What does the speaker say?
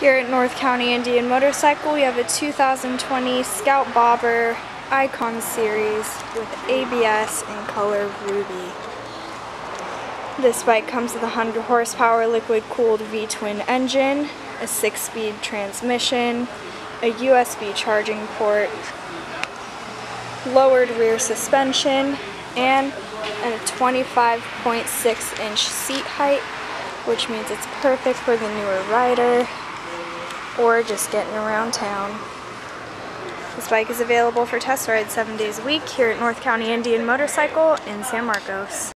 Here at North County Indian Motorcycle, we have a 2020 Scout Bobber Icon Series with ABS in color Ruby. This bike comes with a 100 horsepower liquid-cooled V-twin engine, a 6-speed transmission, a USB charging port, lowered rear suspension, and a 25.6-inch seat height, which means it's perfect for the newer rider or just getting around town. This bike is available for test rides 7 days a week here at North County Indian Motorcycle in San Marcos.